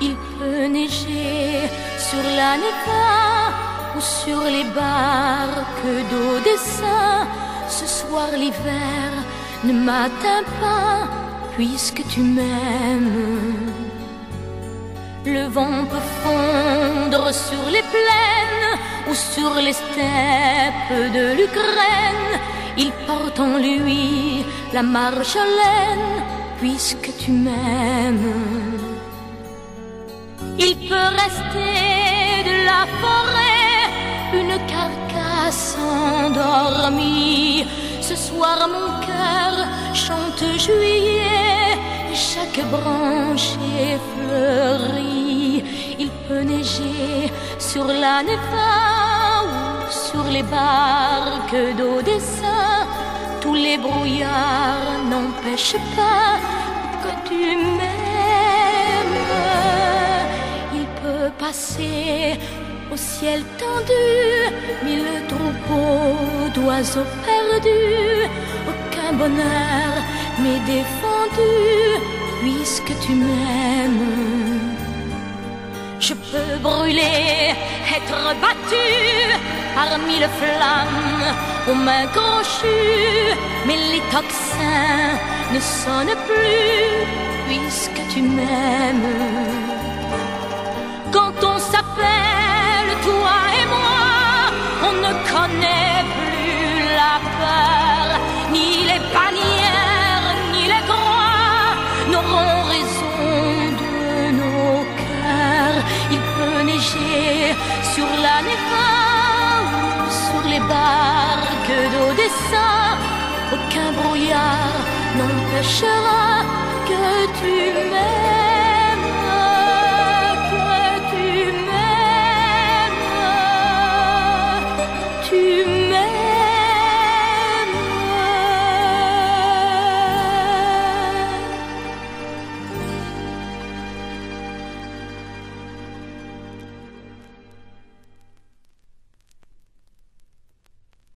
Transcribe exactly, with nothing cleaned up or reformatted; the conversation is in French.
Il peut neiger sur la Neva ou sur les barques d'Odessa. Ce soir l'hiver ne m'atteint pas puisque tu m'aimes. Le vent peut fondre sur les plaines ou sur les steppes de l'Ukraine. Il porte en lui la marche à laine puisque tu m'aimes. Il peut rester de la forêt une carcasse endormie. Ce soir mon cœur chante juillet, chaque branche est fleurie. Il peut neiger sur la Neva ou sur les barques d'Odessa. Tous les brouillards n'empêchent pas que tu m'aimes. Il peut passer au ciel tendu mille troupeaux d'oiseaux perdus. Aucun bonheur m'est défendu puisque tu m'aimes. Je peux brûler, être battu par mille flammes aux mains crochues, mais les tocsins ne sonnent plus puisque tu m'aimes. Quand on s'appelle toi et moi, on ne connaît plus la peur, ni les bannières, ni les croix n'auront raison de nos cœurs. Il peut neiger sur la Neva ou sur les barques d'Odessa. Aucun brouillard n'empêchera que tu m'aimes.